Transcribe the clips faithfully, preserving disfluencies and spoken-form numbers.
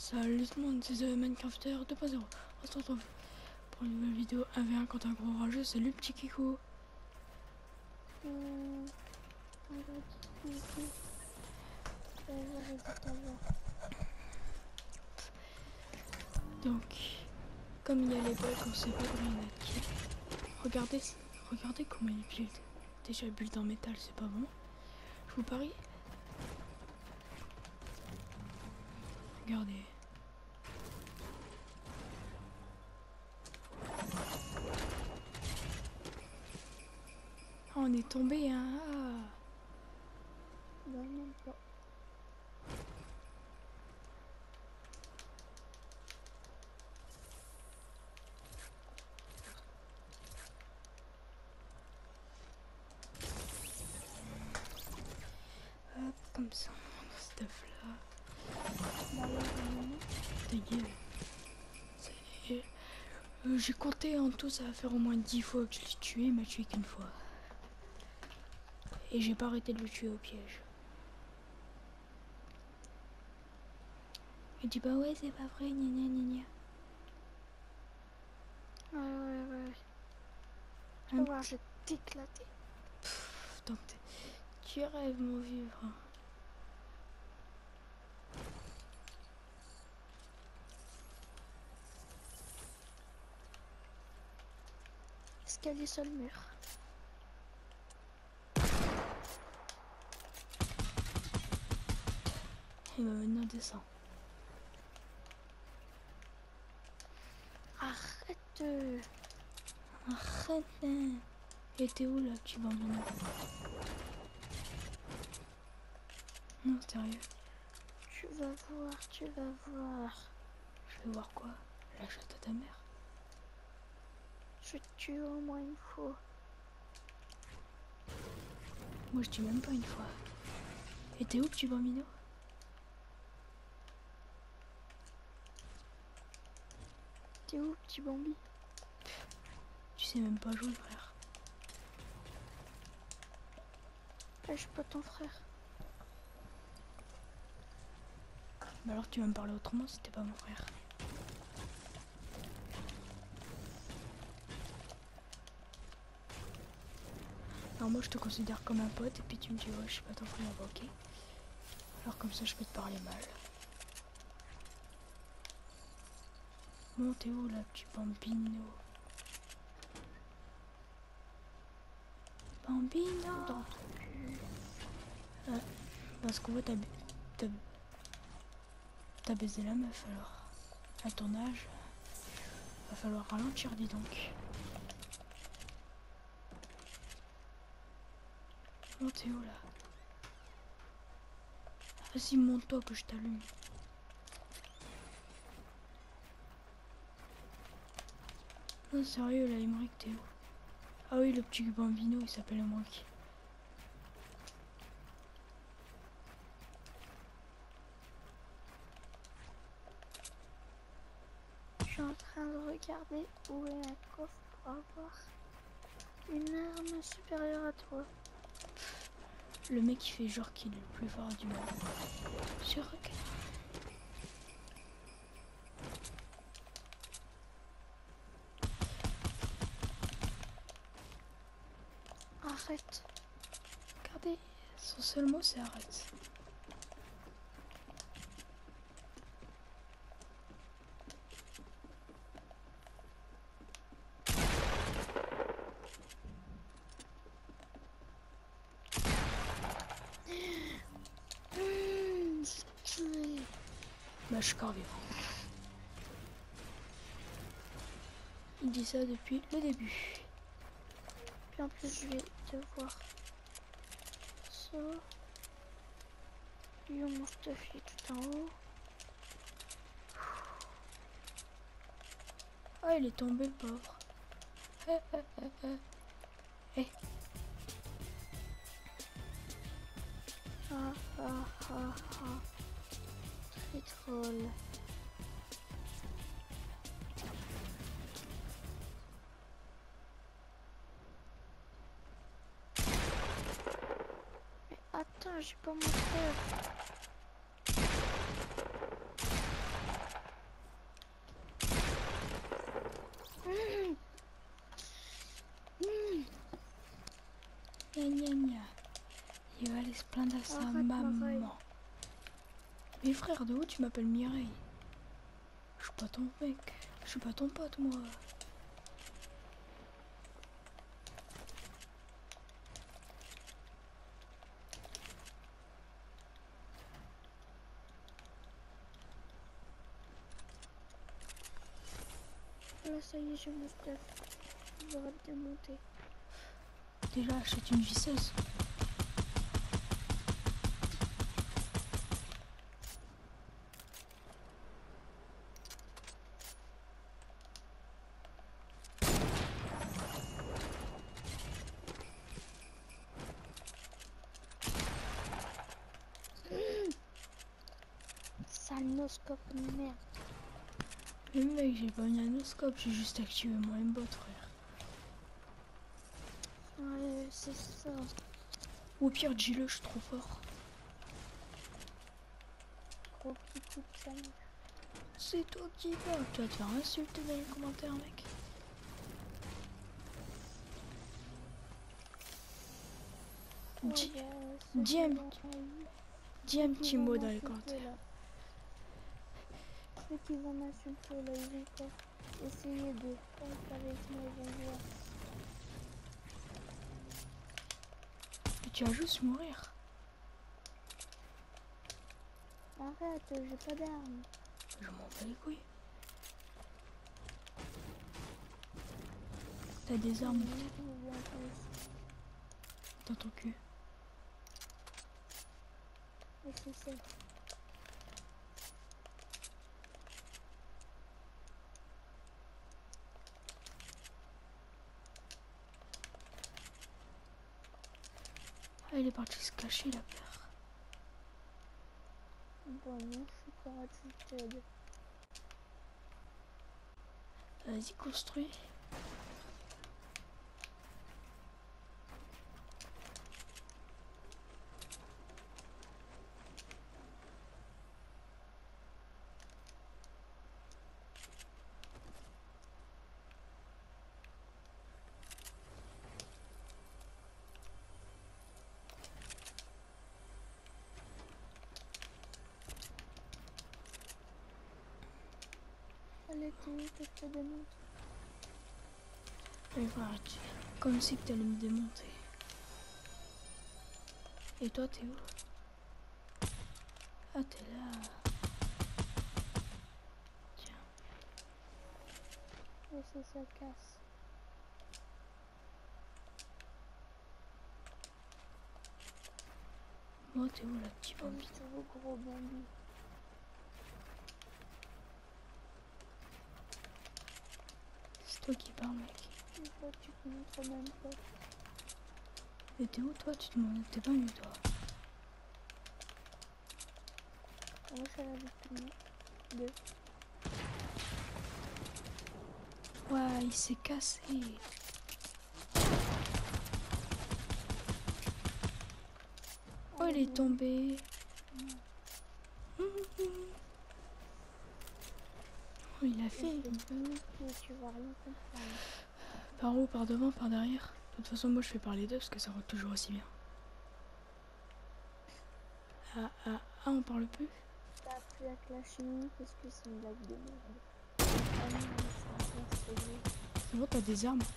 Salut tout le monde, c'est The Minecrafter deux point zéro. On se retrouve pour une nouvelle vidéo un v un contre un gros rageux. Salut le petit Kiko. Mmh. Donc, comme il y a les bugs, on sait pas combien il y en a qui. Regardez, regardez comment il build. Déjà build en métal, c'est pas bon. Je vous parie. Regardez. Ah, on est tombé, hein. Ah. Non, même pas. Hop, comme ça, on a ce stuff là. Bah, là, Ta gueule. C'est- euh, J'ai compté en tout, ça va faire au moins dix fois que je l'ai tué, il m'a tué qu'une fois. Et j'ai pas arrêté de le tuer au piège. Il dit bah ouais c'est pas vrai, gna gna gna gna. ouais, ouais, ouais. Tu Hein? vas voir, je vais t'éclater. Pff, donc tu rêves mon vivre. Escalier sur le mur. Et bah maintenant descend. Arrête. Arrête hein. Et t'es où là petit bambino? Non sérieux. Tu vas voir, tu vas voir. Je vais voir quoi? La chatte à ta mère. Je vais te tuer au moins une fois. Moi je tue même pas une fois. Et t'es où petit bambino? T'es où, petit Bambi? Tu sais même pas jouer frère. Ah, je suis pas ton frère. Bah alors tu vas me parler autrement si t'es pas mon frère. Alors moi je te considère comme un pote et puis tu me dis ouais je suis pas ton frère, bah ok. Alors comme ça je peux te parler mal. Bon t'es où là petit bambino? Bambino Dans ton cul. ah, parce qu'on voit t'as t'as t'as baisé la meuf alors. À ton âge, va falloir ralentir dis donc. Bon t'es où là? Vas-y monte-toi que je t'allume. Non sérieux là Imric t'es où? Ah oui le petit bambino il s'appelle Imric. Je suis en train de regarder où est un coffre pour avoir une arme supérieure à toi. Le mec qui fait genre qu'il est le plus fort du monde. Je regarde. Arrête. Regardez, son seul mot c'est arrête. Mmh, stylé. Bah je suis encore vivant. Il dit ça depuis le début. Puis en plus, je vais devoir ça. Lui, mon stuff il est tout en haut. Ah il est tombé le pauvre. Eh, eh, eh, eh. Eh. Ah ah ah ah. Très troll. Mais attends, j'ai pas mon stuff. plaindre à sa Arrête, maman. Mireille. Mais frère, de où tu m'appelles Mireille? Je suis pas ton mec. Je suis pas ton pote, moi. Là, ça y est, j'ai mon stuff. Je vais te démonter. Déjà, achète une visseuse. Sale noscope, merde. Mais mec, j'ai pas une anoscope, j'ai juste activé mon aimbot, frère. Ouais, c'est ça. Ou au pire, dis-le, je suis trop fort. Gros petit coup de canne. C'est toi qui vas. Tu vas te faire insulter dans les commentaires, mec. Dis, Ouais, bah, dis ceux un, qui vont- dis un ceux qui petit vont mot dans les m'insulter, commentaires. là. Ceux qui vont m'insulter là, ils vont pas essayer de fight avec moi, ils vont voir. Et tu vas juste mourir. Arrête, j'ai pas d'armes. Je m'en bats les couilles. T'as des armes dans ton cul. Et c'est ça. Ah, il est parti se cacher, la peur. Bon, non, je suis parachuted. Vas-y, construis. Allez, t'es où que je te démonte? Et voilà, tu... comme si que t'allais me démonter. Et toi, t'es où? Ah, t'es là. Tiens. Et c'est ça casse. Moi, t'es où, la petite Comme bambine? tu veux, gros bambi. C'est toi qui parles, mec. Une fois, tu te montres même pas. Et t'es où, toi? Tu te demandes, t'es pas mieux, toi? Moi, je suis à la victime. Deux. Ouais, il s'est cassé. Oh, il est tombé. Oh, il a fait. Tu vas rien comprendre. Par où? Par devant? Par derrière? De toute façon, moi, je fais par les deux parce que ça roule toujours aussi bien. Ah, ah, ah, on parle plus? T'as appris à clasher nous parce que c'est une blague de merde. Ah non, mais c'est un classe, c'est vrai. C'est bon, t'as des armes.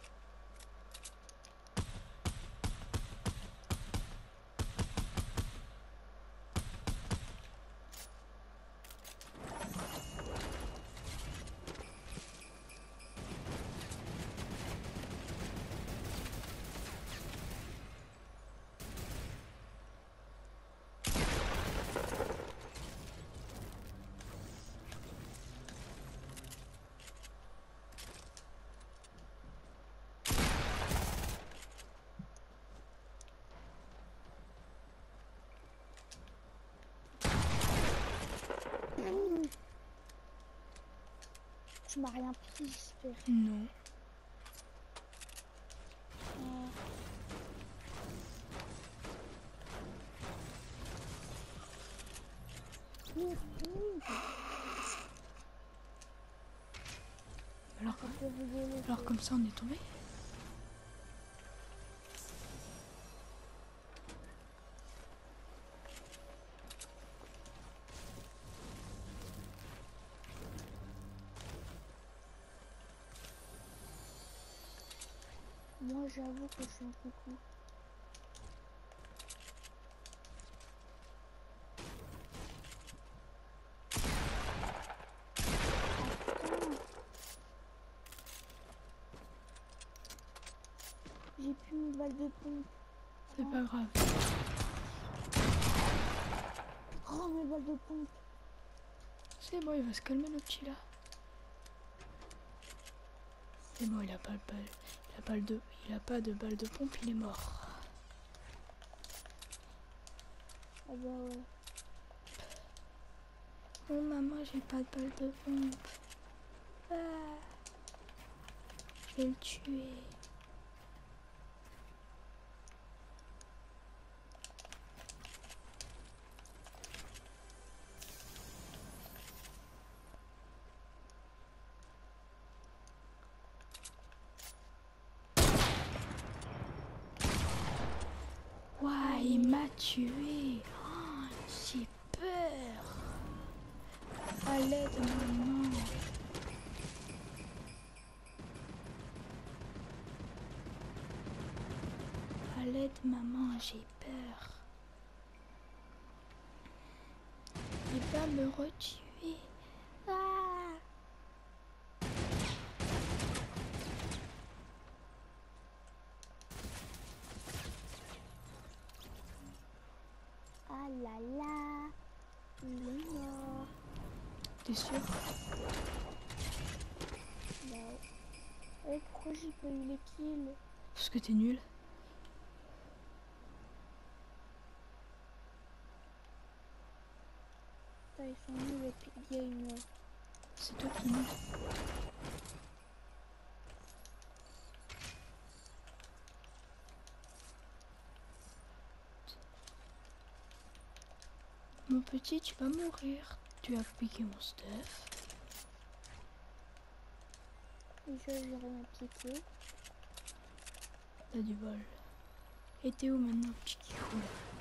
Tu m'as rien pris, j'espère. Non. Euh, Mmh, mmh. Alors, Arrête de rigoler, alors toi. comme ça, on est tombé. Moi, j'avoue que je suis un coucou. J'ai plus mes balles de pompe. C'est pas grave. Oh, mes balles de pompe. C'est bon, il va se calmer le petit là. C'est bon, il a pas, le balle, il a pas le de, il a pas de balle de pompe, il est mort. Ah bah ouais. Oh maman, j'ai pas de balle de pompe. Ah, je vais le tuer. Ouah, il m'a tué. Oh, j'ai peur. À l'aide, maman. À l'aide, maman, j'ai peur. Il va me retuer. Ah. Ah là là. Il est mort. T'es sûr? Bah ouais. Et pourquoi j'ai pas eu les kills? Parce que t'es nul. Putain, ils sont nuls les Epic Games. C'est toi qui es nul. Mon petit, tu vas mourir. Tu as piqué mon stuff. Déjà, j'ai rien piqué. T'as du vol. Et t'es où maintenant, petit kikou?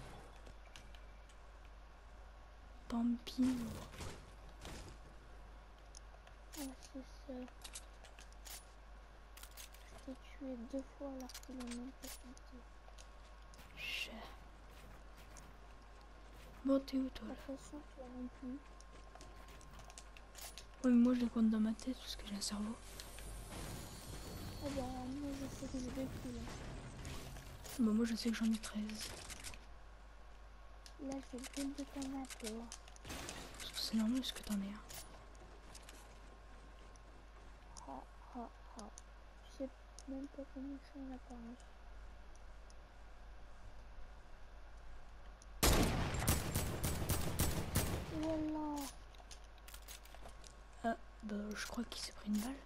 Bambino. Ah, c'est ça. Je t'ai tué deux fois alors qu'il a même pas compté. Chat. Bon, t'es où, toi, De là? toute façon, toi non plus. Ouais, mais moi, je les compte dans ma tête parce que j'ai un cerveau. Ah bah, moi, je sais que j'ai deux kills. Bah, moi, je sais que j'en ai treize. Là, j'ai le build de tomato. Parce que c'est normal ce que t'en es un. Ha ha ha. Je sais même pas comment je suis en apparence. Voilà. Ah, bah, je crois qu'il s'est pris une balle.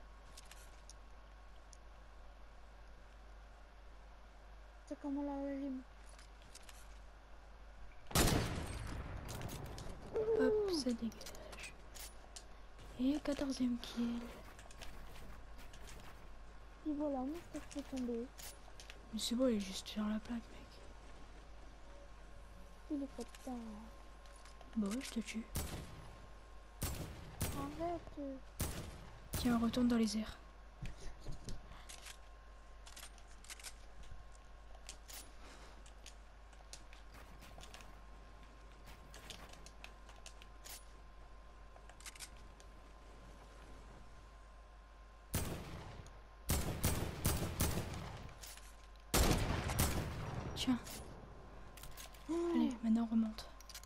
C'est comment la régime. Hop, ça dégage. Et quatorzième kill. Et voilà, moi, je te fais tomber. Mais c'est bon, il est juste sur la plaque, mec. Il est pas de temps. Bah ouais, je te tue. Arrête. Tiens, retourne dans les airs. Tiens. Allez, maintenant on remonte.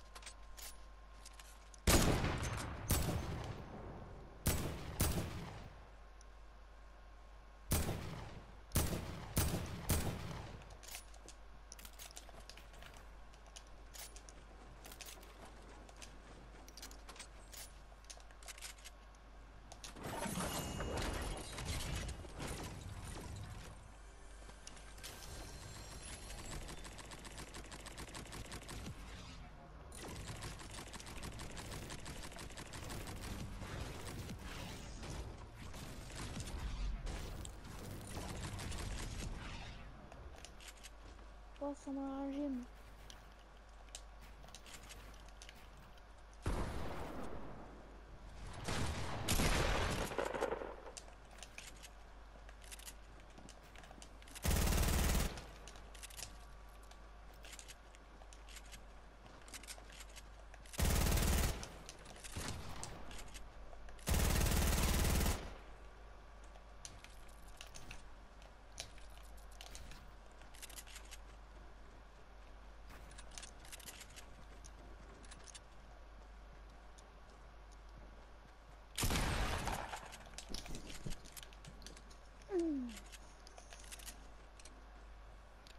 Oh, ça m'a régime.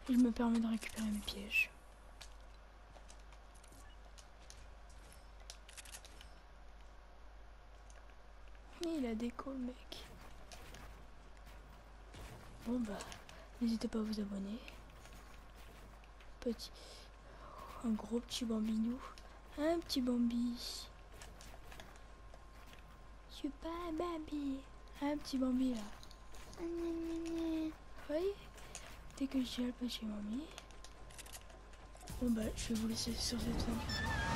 Je me permets de récupérer mes pièges. Il a déco le mec. Bon bah, n'hésitez pas à vous abonner. Petit, un gros petit bambinou, un petit bambi. Je suis pas un bambi, un petit bambi là. Oui, dès que j'ai le petit bambi. Bon bah, je vais vous laisser sur cette fin.